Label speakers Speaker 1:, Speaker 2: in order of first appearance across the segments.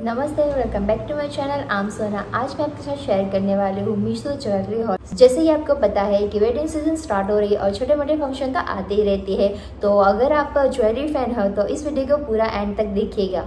Speaker 1: नमस्ते, welcome back to my channel. आम सोना। आज मैं आपके साथ शेयर करने वाली हूँ मीशो ज्वेलरी हॉल। जैसे कि आपको पता है कि वेडिंग सीजन स्टार्ट हो रही है और छोटे मोटे फंक्शन तो आते ही रहती है। तो अगर आप ज्वेलरी फैन हो तो इस वीडियो को पूरा एंड तक देखिएगा।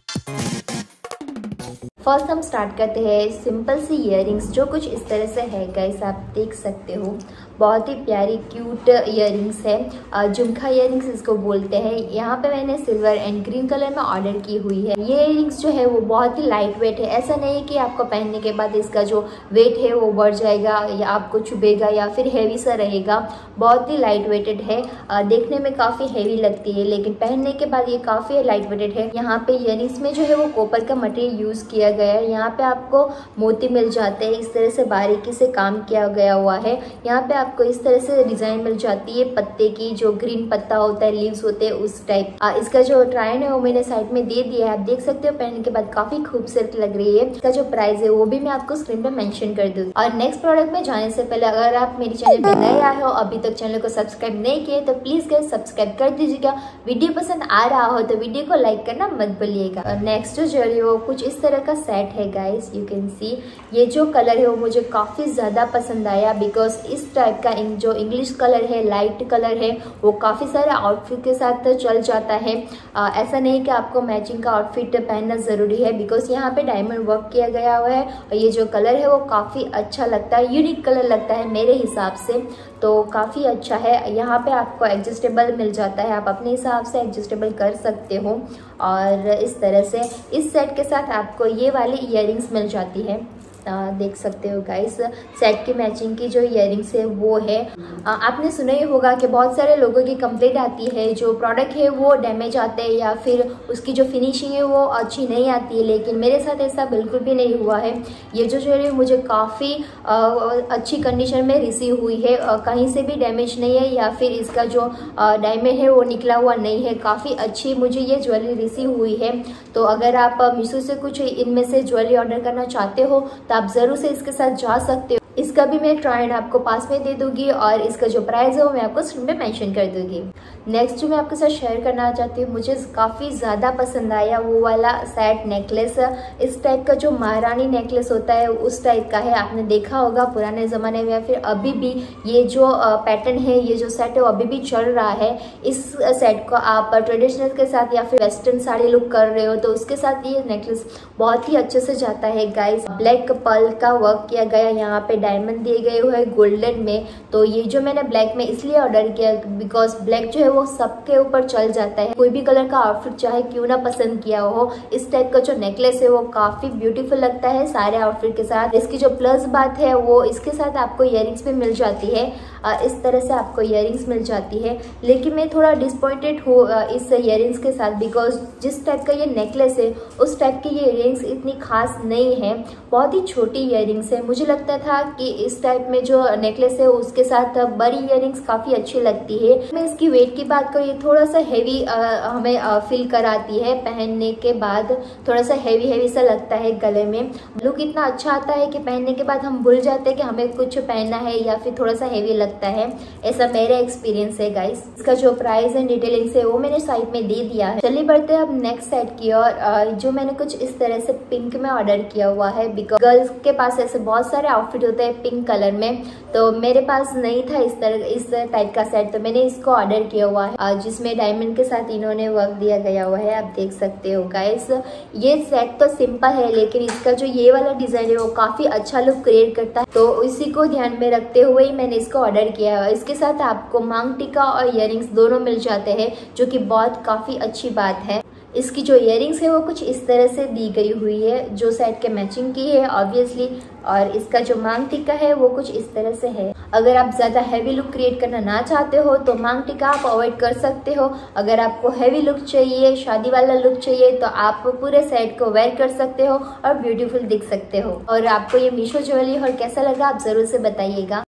Speaker 1: फर्स्ट हम स्टार्ट करते हैं सिंपल सी इयररिंग्स, जो कुछ इस तरह से है गाइस, आप देख सकते हो। बहुत ही प्यारी क्यूट इयररिंग्स है, झुमका इयररिंग्स इसको बोलते हैं। यहाँ पे मैंने सिल्वर एंड ग्रीन कलर में ऑर्डर की हुई है। ये इयररिंग्स जो है वो बहुत ही लाइट वेट है। ऐसा नहीं है कि आपको पहनने के बाद इसका जो वेट है वो बढ़ जाएगा या आपको चुभेगा या फिर हैवी सा रहेगा। बहुत ही लाइट वेटेड है, देखने में काफ़ी हैवी लगती है लेकिन पहनने के बाद ये काफ़ी लाइट वेटेड है। यहाँ पे इयररिंग्स में जो है वो कॉपर का मटेरियल यूज़ किया गया है। यहाँ पे आपको मोती मिल जाते हैं, इस तरह से बारीकी से काम किया गया हुआ है। यहाँ पे आपको इस तरह से डिजाइन मिल जाती है पत्ते की, जो ग्रीन पत्ता होता है, लीव्स होते हैं उस टाइप। इसका जो ट्रायन है वो मैंने साइड में दे दिया है, आप देख सकते हो। पहनने के बाद काफी खूबसूरत लग रही है। इसका जो प्राइस है वो भी मैं आपको स्क्रीन पे मेंशन कर दूंगी। और नेक्स्ट प्रोडक्ट में जाने से पहले अगर आप मेरे चैनल पे नए आए हो, अभी तक चैनल को सब्सक्राइब नहीं किए तो प्लीज गाइस सब्सक्राइब कर दीजिएगा। वीडियो पसंद आ रहा हो तो वीडियो को लाइक करना मत भूलिएगा। और नेक्स्ट जो ज्वेलरी वो कुछ इस तरह का सेट है गाइस, यू कैन सी। ये जो कलर है वो मुझे काफी ज्यादा पसंद आया, बिकॉज इस टाइप का जो इंग्लिश कलर है, लाइट कलर है, वो काफी सारे आउटफिट के साथ चल जाता है। ऐसा नहीं कि आपको मैचिंग का आउटफिट पहनना जरूरी है, बिकॉज यहाँ पे डायमंड वर्क किया गया हुआ है। और ये जो कलर है वो काफी अच्छा लगता है, यूनिक कलर लगता है मेरे हिसाब से, तो काफी अच्छा है। यहाँ पे आपको एडजस्टेबल मिल जाता है, आप अपने हिसाब से एडजस्टेबल कर सकते हो। और इस तरह से इस सेट के साथ आपको ये वाली इयररिंग्स मिल जाती है। देख सकते हो गाइस, सेट की मैचिंग की जो इयररिंग्स है वो है। आपने सुना ही होगा कि बहुत सारे लोगों की कंप्लेंट आती है, जो प्रोडक्ट है वो डैमेज आते हैं या फिर उसकी जो फिनिशिंग है वो अच्छी नहीं आती है, लेकिन मेरे साथ ऐसा बिल्कुल भी नहीं हुआ है। ये जो ज्वेलरी मुझे काफ़ी अच्छी कंडीशन में रिसीव हुई है, कहीं से भी डैमेज नहीं है या फिर इसका जो डायमंड है वो निकला हुआ नहीं है। काफ़ी अच्छी मुझे ये ज्वेलरी रिसीव हुई है। तो अगर आप मीशो से कुछ इनमें से ज्वेलरी ऑर्डर करना चाहते हो तो आप जरूर से इसके साथ जा सकते हो। इसका भी मैं ट्रायल आपको पास में दे दूंगी और इसका जो प्राइस है वो मैं आपको स्क्रीन पे मेंशन कर दूंगी। नेक्स्ट जो मैं आपके साथ शेयर करना चाहती हूँ, मुझे काफ़ी ज़्यादा पसंद आया वो वाला सेट नेकलेस। इस टाइप का जो महारानी नेकलेस होता है उस टाइप का है। आपने देखा होगा पुराने ज़माने में या फिर अभी भी ये जो पैटर्न है, ये जो सेट है वो अभी भी चल रहा है। इस सेट को आप ट्रेडिशनल के साथ या फिर वेस्टर्न साड़ी लुक कर रहे हो तो उसके साथ ये नेकलेस बहुत ही अच्छे से जाता है गाइस। ब्लैक पर्ल का वर्क किया गया, यहाँ पे डायमंड दिए गए हुए हैं गोल्डन में। तो ये जो मैंने ब्लैक में इसलिए ऑर्डर किया बिकॉज ब्लैक जो है वो सबके ऊपर चल जाता है, कोई भी कलर का आउटफिट चाहे क्यों ना पसंद किया हो। इस टाइप का जो नेकलेस है वो काफी ब्यूटीफुल लगता है सारे आउटफिट के साथ। इसकी जो प्लस बात है वो इसके साथ आपको इयररिंग्स भी मिल जाती है। इस तरह से आपको इयररिंग्स मिल जाती है, लेकिन मैं थोड़ा डिसअपॉइंटेड हूँ इस इयररिंग्स के साथ, बिकॉज जिस टाइप का ये नेकलेस है उस टाइप की ये इयररिंग्स इतनी खास नहीं है। बहुत ही छोटी इयररिंग्स है। मुझे लगता था कि इस टाइप में जो नेकलेस है उसके साथ बड़ी इयररिंग्स काफी अच्छी लगती है। मैं इसकी वेट की बात करूँ, ये थोड़ा सा हैवी हमें फील कराती है। पहनने के बाद थोड़ा सा हैवी सा लगता है गले में। लुक इतना अच्छा आता है कि पहनने के बाद हम भूल जाते हैं कि हमें कुछ पहनना है या फिर थोड़ा सा हैवी लगता है। ऐसा मेरा एक्सपीरियंस है गाइस। इसका जो प्राइस एंड डिटेलिंग्स है वो मैंने साइट में दे दिया है। चलिए बढ़ते हैं अब नेक्स्ट सेट की ओर, जो मैंने कुछ इस तरह से पिंक में ऑर्डर किया हुआ है, बिकॉज गर्ल्स के पास ऐसे बहुत सारे आउटफिट होते हैं पिंक कलर में, तो मेरे पास नहीं था इस टाइप का सेट, तो मैंने इसको ऑर्डर किया हुआ है, जिसमें डायमंड के साथ इन्होंने वर्क दिया गया हुआ है। आप देख सकते हो गाइस, ये सेट तो सिंपल है लेकिन इसका जो ये वाला डिजाइन है वो काफी अच्छा लुक क्रिएट करता है, तो इसी को ध्यान में रखते हुए ही मैंने इसको ऑर्डर किया है। इसके साथ आपको मांग टीका और इयररिंग्स दोनों मिल जाते हैं, जो कि बहुत काफी अच्छी बात है। इसकी जो इयररिंग्स है वो कुछ इस तरह से दी गई हुई है, जो सेट के मैचिंग की है ऑब्वियसली। और इसका जो मांग टीका है वो कुछ इस तरह से है। अगर आप ज़्यादा हैवी लुक क्रिएट करना ना चाहते हो तो मांग टिका आप अवॉइड कर सकते हो। अगर आपको हैवी लुक चाहिए, शादी वाला लुक चाहिए, तो आप पूरे सेट को वेयर कर सकते हो और ब्यूटीफुल दिख सकते हो। और आपको ये मीशो ज्वेलरी हॉल कैसा लगा आप ज़रूर से बताइएगा।